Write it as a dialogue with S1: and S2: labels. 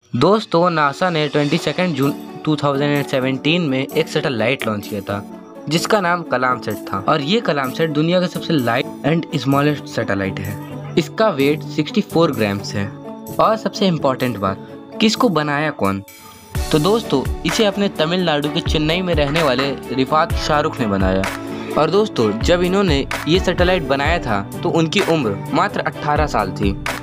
S1: दोस्तों, नासा ने 22 जून 2017 में एक सैटेलाइट लॉन्च किया था जिसका नाम कलाम सेट था। और ये कलाम सेट दुनिया का सबसे लाइट एंड स्मॉलेस्ट सैटेलाइट है। इसका वेट 64 ग्राम्स है। और सबसे इम्पोर्टेंट बात कि इसको बनाया कौन, तो दोस्तों इसे अपने तमिलनाडु के चेन्नई में रहने वाले रिफात शाहरुख ने बनाया। और दोस्तों, जब इन्होंने ये सैटेलाइट बनाया था तो उनकी उम्र मात्र 18 साल थी।